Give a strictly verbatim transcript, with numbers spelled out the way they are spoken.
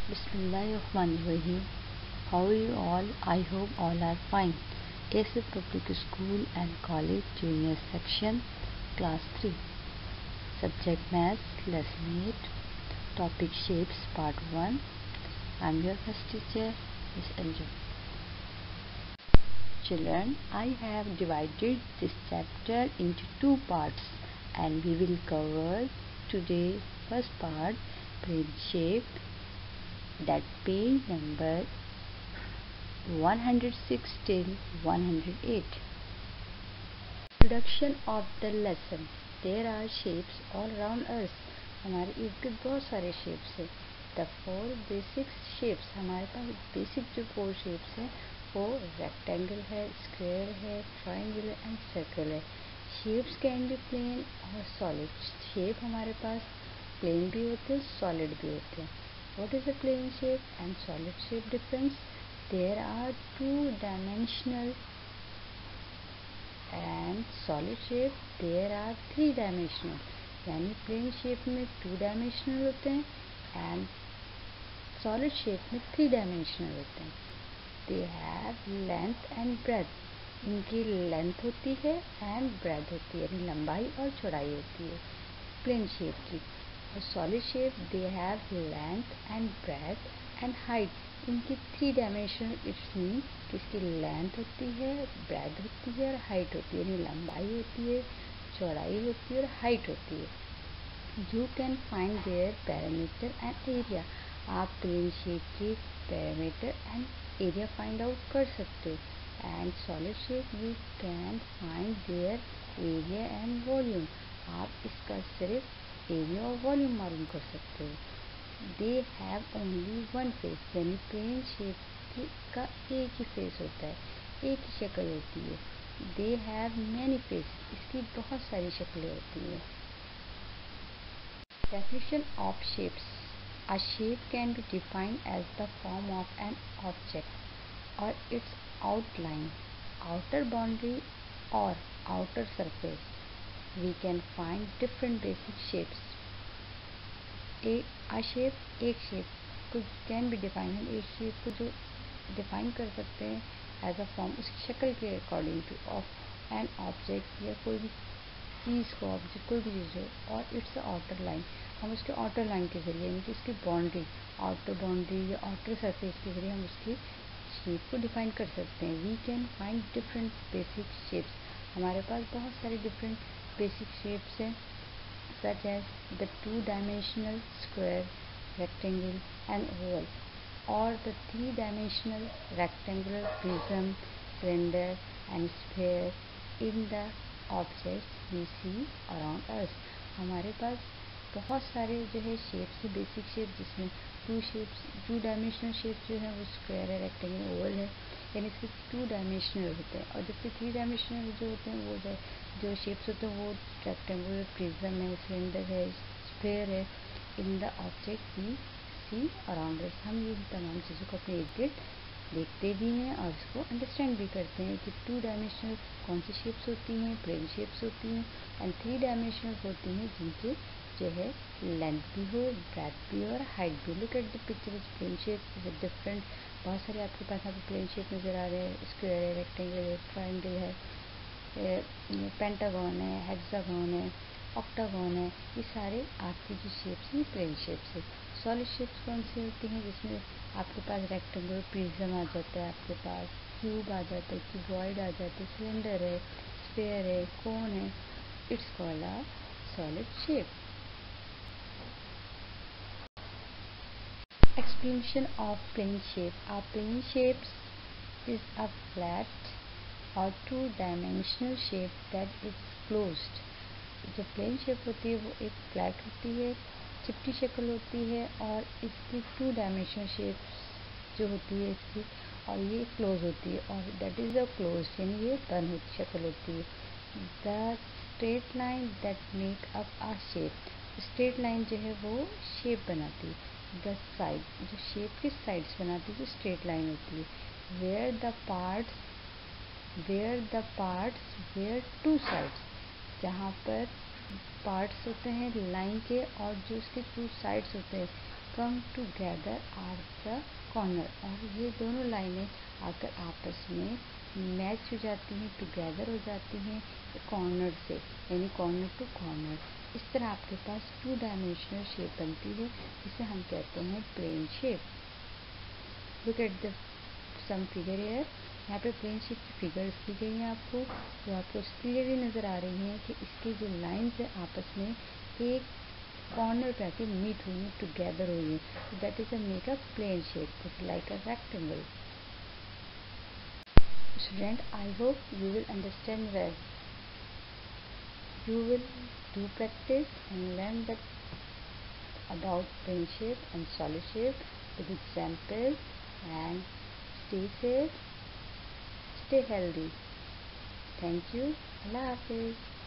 Bismillahirrahmanirrahim. How are you all? I hope all are fine. A S F Public School and College Junior Section, Class three. Subject Maths, Lesson eight. Topic Shapes, Part one. I am your first teacher, Miss Anju. Children, I have divided this chapter into two parts and we will cover today first part, plane shape, that page number one hundred six till one hundred eight. Introduction of the lesson. There are shapes all around us. हमारे इर्द गिर्द बहुत सारे shapes हैं. The four basic shapes, हमारे पास basic जो four shapes हैं वो रेक्टेंगल है, स्क्वायर है, ट्रायंगल एंड सर्कल है. शेप्स कैन बी प्लेन और सॉलिड. शेप हमारे पास प्लेन भी होते हैं, सॉलिड भी होते हैं. What is a plane shape and solid shape difference? There are two dimensional and solid shape there are three dimensional. यानी plane shape में two dimensional होते हैं and solid shape में three dimensional होते हैं. They have length and breadth. इनकी length होती है and breadth होती है, यानी लंबाई और चौड़ाई होती है plane shape की. और solid shape they have length and breadth and height. इनकी थ्री डायमेंशनल, इट्स मीन इसकी लेंथ होती है, ब्रेथ होती है और हाइट होती है, यानी लंबाई होती है, चौड़ाई होती है और हाइट होती है. You can find their parameter and area. आप प्लेन शेप की parameter and area find out कर सकते हो. And solid shape you can find their area and volume. आप इसका सिर्फ एरिया और वॉल्यूम मालूम कर सकते हो. They have only one face, यानी प्लेन शेप का एक ही फेस होता है, एक ही शक्ल होती है. दे हैव मैनी फेस, इसकी बहुत सारी शक्लें होती हैं. Definition of shapes. A shape can be defined as the form of an object और इट्स आउटलाइन, आउटर बाउंड्री और outer surface. We can find different basic shapes. A, a shape, एक shape को can be defined, हम एक shape को जो define कर सकते हैं as a form, उसकी शक्ल के according to of an object या कोई भी चीज़ को, ऑब्जेक्ट कोई भी चीज़ हो, और इट्स आउटर लाइन, हम उसके आउटर लाइन के जरिए, यानी कि उसकी बाउंड्री, आउटर बाउंड्री या आउटर सरफेस के जरिए हम उसकी शेप को डिफाइन कर सकते हैं. We can find different basic shapes. हमारे पास बहुत सारे डिफरेंट बेसिक शेप्स हैं, such as the two-dimensional square, rectangle and oval, or the three-dimensional rectangular prism, cylinder and sphere in the objects we see around us. हमारे पास बहुत सारे जो है शेप्स है, बेसिक शेप, जिसमें two shapes, two dimensional shape जो है वो स्क्वायर है, रेक्टेंगल, ओवल है, यानी इसके टू डायमेंशनल होते हैं. और जबकि थ्री डायमेंशनल जो होते हैं वो जो जो शेप्स होते हैं वो रेक्टेंगुलर, प्रिज्म है, सिलेंडर है, स्फीयर है. In the object we see around us. हम ये तमाम चीज़ों को अपने इर्द गिर्द देखते भी हैं और इसको अंडरस्टैंड भी करते हैं कि टू डायमेंशनल कौन सी शेप्स होती हैं, प्लेन शेप्स होती हैं, एंड थ्री डायमेंशनल होती हैं जिनके जो है लेंथ भी हो, ब्रेथ भी हो और हाइट भी. Look at the picture is plane shape is different. बहुत सारे आपके पास यहाँ पे प्लेन शेप नज़र आ रहे हैं. स्क्वायर है, रेक्टेंगल है, ट्रायंगल है, पेंटागन है, हेक्सागन है, ऑक्टागन है. ये सारे आपकी जो शेप्स हैं प्लेन शेप्स है. सॉलिड शेप्स कौन सी होती हैं, जिसमें आपके पास रेक्टेंगुलर प्रिज्म आ जाता है, आपके पास क्यूब आ जाता है, क्यूबॉइड आ जाता है, सिलेंडर है, स्फीयर है, कोन है. It's called a solid shape. Explanation of plane shape. A plane shape is a flat or two-dimensional shape that is closed. जो प्लेन शेप होती है वो एक फ्लैट होती है, चिपटी शक्ल होती है, और इसकी टू डायमेंशनल शेप जो होती है इसकी, और ये क्लोज होती है, और दैट इज़ अ क्लोज, यानी ये बंद होती शक्ल होती है. The straight line that make up a shape. Straight line जो है वो शेप बनाती है. द साइड, जो शेप की साइड्स बनाती है, जो स्ट्रेट लाइन होती है. Where the parts where the parts where two sides, जहाँ पर पार्ट्स होते हैं लाइन के और जो उसके टू साइड्स होते हैं come together are the corner, और ये दोनों लाइनें आकर आपस में मैच हो जाती हैं, टुगेदर हो जाती हैं कॉर्नर से, यानी कॉर्नर टू कॉर्नर। इस तरह आपके पास टू डायमेंशनल शेप बनती है जिसे हम कहते हैं plane shape. Look at the some figure here, यहाँ पे प्लेन शेप की फिगर्स दी गई हैं आपको, जो आपको क्लियरली नज़र आ रही हैं कि इसकी जो लाइंस है आपस में एक कॉर्नर पे आके मीट हुई है, टुगेदर हुई है, that is a make a plane shape like a rectangle. Student, I hope you will understand well. You will do practice and learn that about plane shape and solid shape with examples, and stay safe, stay healthy. Thank you. Allah Hafiz.